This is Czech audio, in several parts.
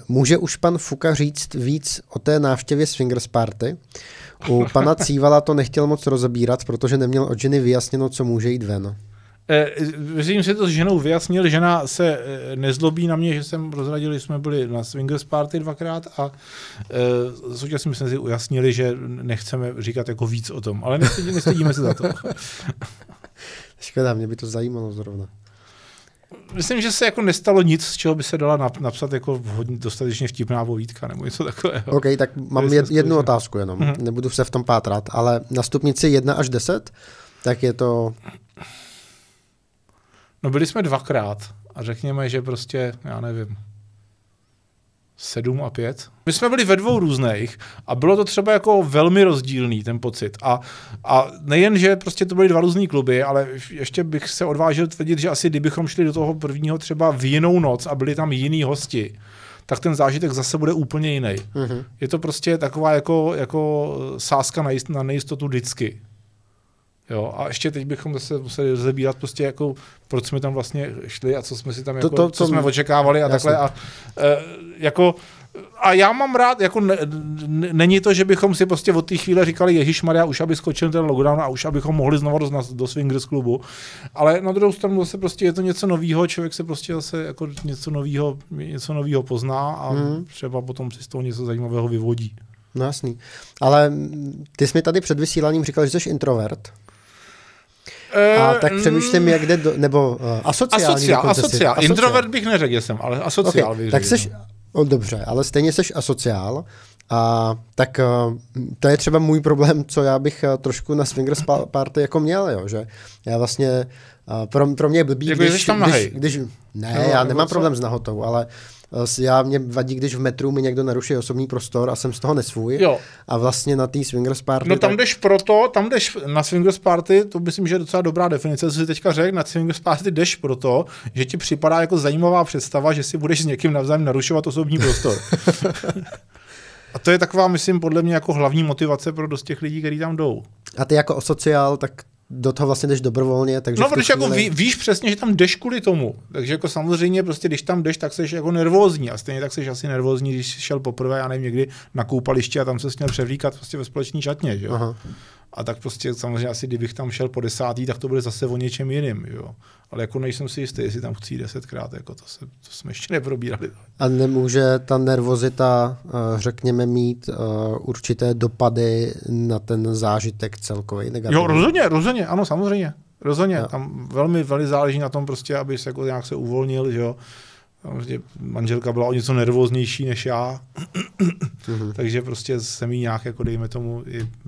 může už pan Fuka říct víc o té návštěvě Swingers Party? U pana Cívala to nechtěl moc rozebírat, protože neměl od ženy vyjasněno, co může jít ven. Myslím si to s ženou vyjasnil, žena se nezlobí na mě, že jsem rozradil, že jsme byli na Swingers Party 2krát a současně jsme si ujasnili, že nechceme říkat jako víc o tom, ale nestydíme se za to. Škoda, mě by to zajímalo zrovna. Myslím, že se jako nestalo nic, z čeho by se dala napsat jako hodně dostatečně vtipná povídka nebo něco takového. OK, tak mám jednu otázku jenom. Nebudu se v tom pátrat, ale na stupnici 1 až 10, tak je to... No byli jsme 2krát a řekněme, že prostě, já nevím, 7 a 5. My jsme byli ve 2 různých a bylo to třeba jako velmi rozdílný ten pocit. A nejen, že prostě to byly 2 různý kluby, ale ještě bych se odvážil tvrdit, že asi kdybychom šli do toho prvního třeba v jinou noc a byli tam jiní hosti, tak ten zážitek zase bude úplně jiný. Mm-hmm. Je to prostě taková jako sázka na nejistotu vždycky. Jo, a ještě teď bychom zase museli rozebírat prostě jako, proč jsme tam vlastně šli a co jsme si tam jako, co jsme očekávali a jasný. Takhle a já mám rád, jako není to, že bychom si prostě od té chvíle říkali ježišmarja, už aby skočil ten lockdown a už abychom mohli znovu do Swingers klubu, ale na druhou stranu zase prostě je to něco novýho, člověk se prostě zase jako něco novýho pozná a třeba potom si z toho něco zajímavého vyvodí. No jasný, ale ty jsi mi tady před vysíláním říkal, že jsi introvert. A tak přemýšlím, jak jde nebo asociální. Asociál. Introvert bych neřekl, jsem, ale asociál bych tak seš, dobře, ale stejně seš asociál. A tak to je třeba můj problém, co já bych trošku na Swingers Party jako měl, jo, že já vlastně, pro mě je blbý, jako když ne, já nemám problém s nahotou, ale mě vadí, když v metru mi někdo naruší osobní prostor a jsem z toho nesvůj. Jo. A vlastně na té Swingers Party... No tam jdeš na Swingers Party, to myslím, že je docela dobrá definice, co si teďka řekl, na Swingers Party jdeš proto, že ti připadá jako zajímavá představa, že si budeš s někým navzájem narušovat osobní prostor. A to je taková, myslím, podle mě jako hlavní motivace pro dost těch lidí, kteří tam jdou. A ty jako asociál, tak do toho vlastně jdeš dobrovolně, takže no, protože chvíli... jako víš přesně, že tam jdeš kvůli tomu. Takže jako samozřejmě prostě, když tam jdeš, tak seš jako nervózní a stejně tak seš asi nervózní, když šel poprvé, já nevím, někdy na koupaliště a tam se měl převlíkat prostě ve společné šatně, že jo. Aha. A tak prostě samozřejmě asi, kdybych tam šel po 10., tak to bude zase o něčem jiným, jo. Ale jako nejsem si jistý, jestli tam chci 10krát, jako to jsme ještě neprobírali. A nemůže ta nervozita, řekněme, mít určité dopady na ten zážitek celkový negativní? Jo, rozhodně, ano, samozřejmě. Rozhodně, jo. Tam velmi záleží na tom prostě, aby se jako nějak se uvolnil, že jo. Prostě manželka byla o něco nervóznější než já, takže prostě jsem jí nějak, jako dejme tomu,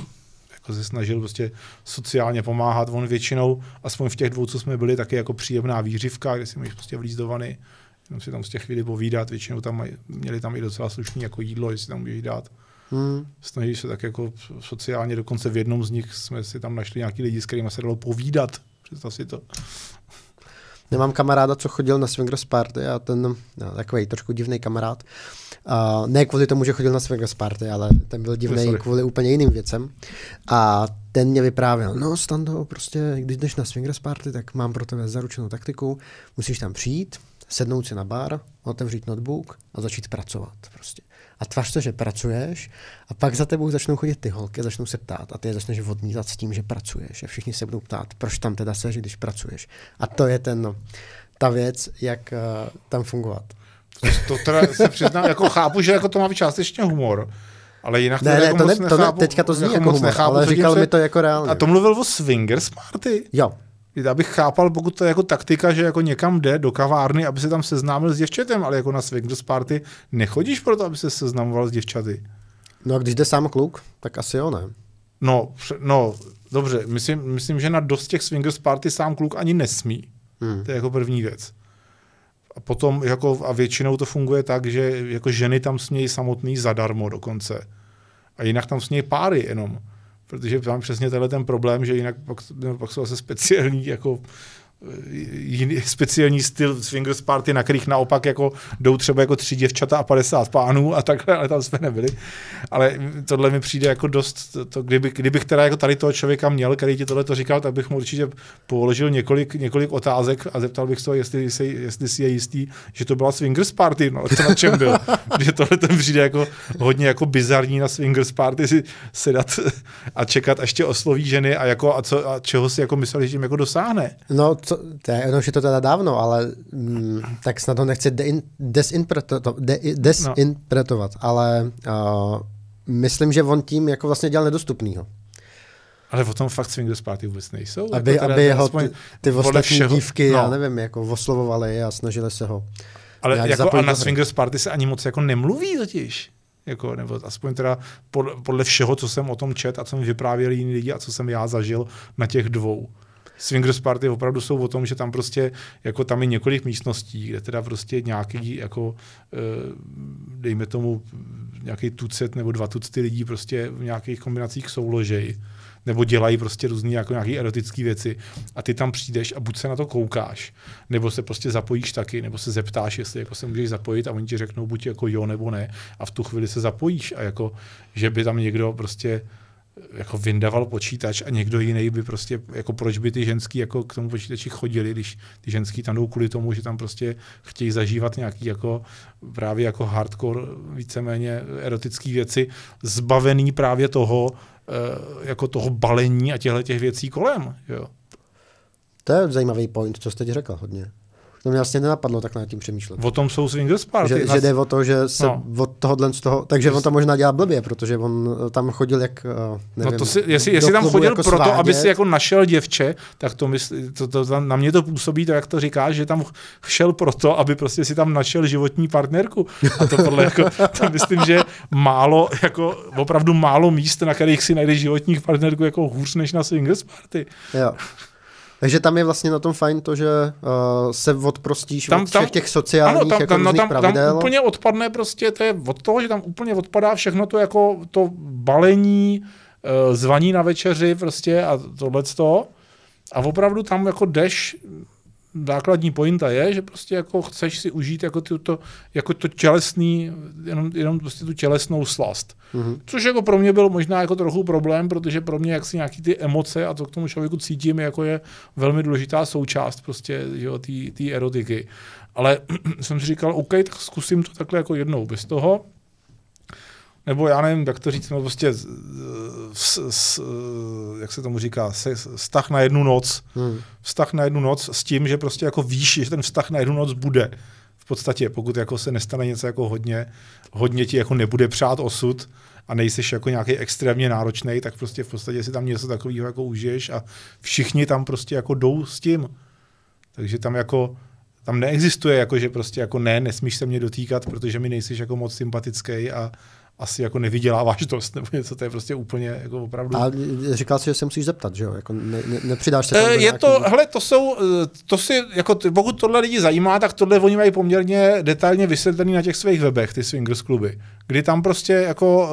se snažil prostě sociálně pomáhat. On většinou, aspoň v těch 2, co jsme byli, taky jako příjemná výřivka, kde si můžeš prostě vlízt do vany, jenom si tam z těch chvíli povídat. Většinou tam měli tam i docela slušný jako jídlo, jestli tam můžeš dát. Snažíš se tak jako sociálně, dokonce v jednom z nich jsme si tam našli nějaký lidi, s kterými se dalo povídat. Představ si to. Nemám kamaráda, co chodil na Swingers Party a ten takový trošku divný kamarád. Ne kvůli tomu, že chodil na Swingers Party, ale ten byl divný kvůli úplně jiným věcem. A ten mě vyprávěl, no Stando, prostě když jdeš na Swingers Party, tak mám pro tebe zaručenou taktiku, musíš tam přijít, sednout si na bar, otevřít notebook a začít pracovat prostě. A tvař to, že pracuješ a pak za tebou začnou chodit ty holky, začnou se ptát a ty je začneš odmítat s tím, že pracuješ a všichni se budou ptát, proč tam teda seš, když pracuješ. A to je ta věc, jak tam fungovat. To teda se přiznám, jako chápu, že jako to má být částečně humor, ale jinak teďka to zní jako humor, ale říkal mi to jako reálně. A to mluvil o Swingers Party? Jo. Já bych chápal, pokud to je jako taktika, že jako někam jde do kavárny, aby se tam seznámil s děvčatem, ale jako na Swingers Party nechodíš proto, aby se seznamoval s děvčaty. No a když jde sám kluk, tak asi jo, ne? No, dobře, myslím, že na dost těch Swingers Party sám kluk ani nesmí. To je jako první věc. A potom jako, a většinou to funguje tak, že jako ženy tam smějí samotný zadarmo dokonce. A jinak tam smějí páry jenom. Protože mám přesně tenhle ten problém, že jinak pak jsou zase speciální jako jiný speciální styl swingers party, na kterých naopak jako jdou třeba jako 3 děvčata a 50 pánů a takhle, ale tam jsme nebyli. Ale tohle mi přijde jako dost, kdybych teda jako tady toho člověka měl, který ti tohle to říkal, tak bych mu určitě položil několik otázek a zeptal bych se, jestli si je jistý, že to byla swingers party, no to na čem byl. Protože tohle ten přijde jako hodně jako bizarní na swingers party si sedat a čekat, až tě osloví ženy a čeho si jako mysleli, že tím jako dosáhne. No, už je to teda dávno, ale tak snad ho nechci desinterpretovat, ale myslím, že on tím jako vlastně dělal nedostupnýho. Ale o tom fakt swingers party vůbec nejsou. Aby jeho ty ostatní dívky, já nevím, jako oslovovali a snažili se ho. Ale jako a na swingers party se ani moc jako nemluví totiž. Jako, nebo aspoň teda podle všeho, co jsem o tom čet a co mi vyprávěli jiní lidi a co jsem já zažil na těch 2. Swingers party opravdu jsou o tom, že tam prostě, jako tam je několik místností, kde teda prostě nějaký, jako, dejme tomu, nějaký tucet nebo 2 tucty lidí prostě v nějakých kombinacích souložej, nebo dělají prostě různý jako nějaký erotické věci a ty tam přijdeš a buď se na to koukáš, nebo se prostě zapojíš taky, nebo se zeptáš, jestli jako se můžeš zapojit a oni ti řeknou buď jako jo nebo ne a v tu chvíli se zapojíš a jako, že by tam někdo prostě jako vyndaval počítač a někdo jiný by prostě, jako proč by ty ženský jako k tomu počítači chodili, když ty ženský tam jdou kvůli tomu, že tam prostě chtějí zažívat nějaký jako právě jako hardcore, víceméně erotický věci, zbavený právě toho, jako toho balení a těch věcí kolem. Jo. To je zajímavý point, co jste ti řekl hodně. To mě vlastně nenapadlo tak nad tím přemýšlet. O tom jsou swingers party. Že jde o to, že se od tohohle z toho, takže on to možná dělá blbě, protože on tam chodil jak, nevím. No to jestli tam chodil jako proto, aby si jako našel děvče, tak to na mě to působí, to jak to říkáš, že tam šel proto, aby prostě si tam našel životní partnerku. A to podle jako, to myslím, že málo, jako opravdu málo míst, na kterých si najdeš životních partnerku jako hůř než na swingers party. Jo. Takže tam je vlastně na tom fajn to, že se odprostíš od všech těch sociálních pravidel. Tam úplně odpadne prostě, to je od toho, že tam úplně odpadá všechno to jako to balení, zvaní na večeři prostě a tohleto. A opravdu tam jako jdeš, základní pointa je, že prostě jako chceš si užít jako to tělesný, jenom prostě tu tělesnou slast. Mm-hmm. Což jako pro mě byl možná jako trochu problém, protože pro mě jaksi nějaký ty emoce a to k tomu člověku cítím, jako je velmi důležitá součást prostě té erotiky. Ale jsem si říkal, OK, tak zkusím to takhle jako jednou bez toho. Nebo já nevím, jak to říct, no prostě jak se tomu říká, vztah na jednu noc. Vztah na jednu noc s tím, že prostě jako víš, že ten vztah na jednu noc bude. V podstatě, pokud jako se nestane něco jako hodně ti jako nebude přát osud a nejseš jako nějaký extrémně náročnej, tak prostě v podstatě si tam něco takového jako užiješ a všichni tam prostě jako jdou s tím. Takže tam jako tam neexistuje jako, že prostě jako nesmíš se mě dotýkat, protože mi nejseš jako moc sympatický a asi jako nevyděláváš dost, nebo něco, to je prostě úplně jako opravdu. A říkal jsi, že se musíš zeptat, že jo? Jako nepřidáš se tam do je nějaký... to, hele, to si, jako pokud tohle lidi zajímá, tak tohle oni mají poměrně detailně vysvětlený na těch svých webech, ty swingers kluby, kdy tam prostě jako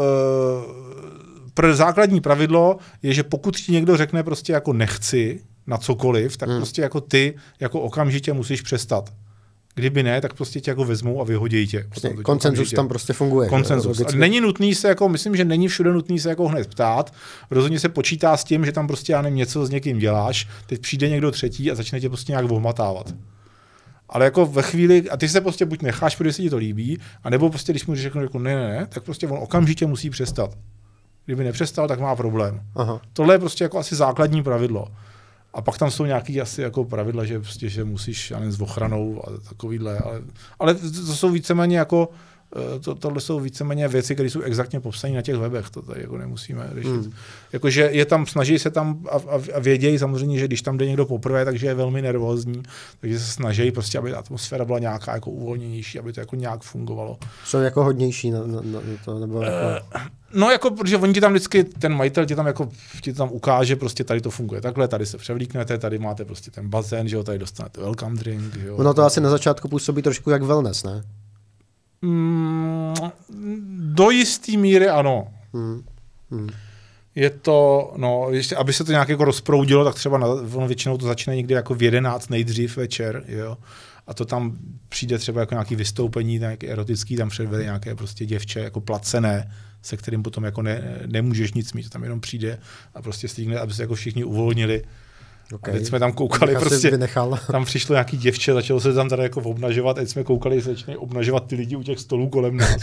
základní pravidlo je, že pokud ti někdo řekne prostě jako nechci na cokoliv, tak prostě jako ty jako okamžitě musíš přestat. Kdyby ne, tak prostě tě jako vezmou a vyhodí tě. Konsenzus tam prostě funguje. Konsenzus. Není nutný se jako, myslím, že není všude nutný se jako hned ptát. Rozhodně se počítá s tím, že tam prostě já nevím, něco s někým děláš, teď přijde někdo třetí a začne tě prostě nějak ohmatávat. Ale jako ve chvíli, a ty se prostě buď necháš, protože se ti to líbí, anebo prostě, když mu řeknu jako ne, tak prostě on okamžitě musí přestat. Kdyby nepřestal, tak má problém. Aha. Tohle je prostě jako asi základní pravidlo. A pak tam jsou nějaký asi jako pravidla, že prostě, že musíš, já nevím, s ochranou a takovýhle, ale to jsou víceméně jako, tohle jsou víceméně věci, které jsou exaktně popsané na těch webech, to tady jako nemusíme řešit. Jakože je tam, snaží se tam a vědějí samozřejmě, že když tam jde někdo poprvé, takže je velmi nervózní, takže se snaží prostě, aby ta atmosféra byla nějaká jako uvolněnější, aby to jako nějak fungovalo. Jsou jako hodnější na to, nebo jako... No jako, protože oni ti tam vždycky, ten majitel ti tam ukáže, prostě tady to funguje takhle, tady se převlíknete, tady máte prostě ten bazén, že jo, tady dostanete welcome drink, jo. No to asi na začátku působí trošku jak wellness, ne? Do jistý míry ano. Je to, no, ještě, aby se to nějak jako rozproudilo, tak třeba většinou to začne někdy jako v 11 nejdřív večer, jo. A to tam přijde třeba jako nějaký vystoupení, nějaký erotický, tam předvede nějaké prostě děvče jako placené, se kterým potom jako nemůžeš nic mít, tam jenom přijde a prostě stígne, aby se jako všichni uvolnili. Okay. A teď jsme tam koukali, prostě tam přišlo nějaký děvče, začalo se tam tady jako obnažovat, a teď jsme koukali, že začínají obnažovat ty lidi u těch stolů kolem nás.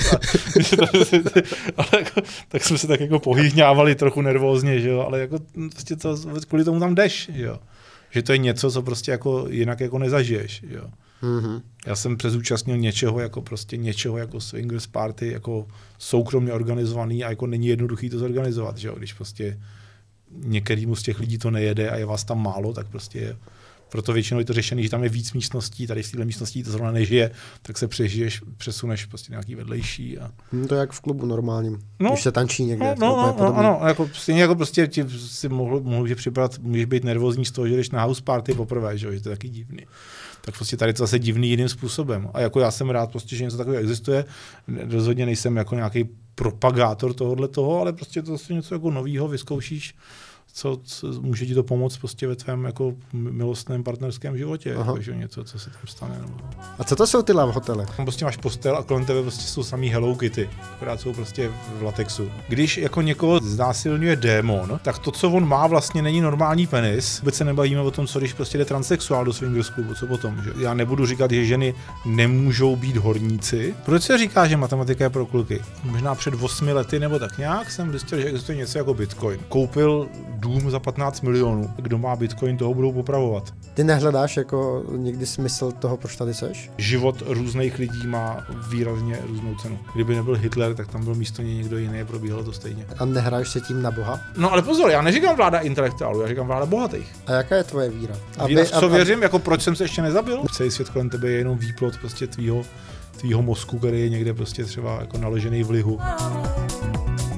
Ale jako, tak jsme se tak jako pohýhňávali trochu nervózně, že jo, ale jako prostě to, kvůli tomu tam jdeš, jo. Že to je něco, co prostě jako jinak jako nezažiješ, jo. Mm-hmm. Já jsem přezúčastnil něčeho jako swingers party, jako soukromně organizovaný a jako není jednoduchý to zorganizovat, že jo, když prostě některýmu z těch lidí to nejede a je vás tam málo, tak prostě je. Proto většinou je to řešený, že tam je víc místností, tady v této místnosti to zrovna nežije, tak se přesuneš prostě nějaký vedlejší. A... To je jak v klubu normálním, když se tančí někde. No, jako stejně jako prostě ti si může připadat, můžeš být nervózní z toho, že jdeš na house party poprvé, že to je taky divný. Tak prostě tady to zase divný jiným způsobem. A jako já jsem rád prostě, že něco takového existuje. Rozhodně nejsem jako nějaký propagátor tohoto, ale prostě to zase něco jako novýho vyzkoušíš, co může ti to pomoct prostě ve tvém jako milostném partnerském životě, jako, že něco, co se tam stane. Nebo... A co to jsou ty love hotely? Tam prostě máš postel a kolem tebe prostě jsou samý Hello Kitty, které jsou prostě v latexu. Když jako někoho znásilňuje démon, tak to, co on má, vlastně není normální penis. Vůbec se nebavíme o tom, co když prostě jde transsexuál do swingers klubu, co potom. Že? Já nebudu říkat, že ženy nemůžou být horníci. Proč se říká, že matematika je pro kluky? Možná před 8 lety nebo tak nějak jsem zjistil, že existuje něco jako Bitcoin. Koupil dům za 15 milionů. Kdo má Bitcoin, toho budou popravovat. Ty nehledáš jako někdy smysl toho, proč tady seš? Život různých lidí má výrazně různou cenu. Kdyby nebyl Hitler, tak tam byl místo něj někdo jiný, probíhalo to stejně. A nehráš se tím na Boha? No ale pozor, já neříkám vláda intelektuálů, já říkám vláda bohatých. A jaká je tvoje víra? Víra, co věřím, jako proč jsem se ještě nezabil? Celý svět kolem tebe je jenom výplod prostě tvýho mozku, který je někde prostě třeba jako naložený v lihu.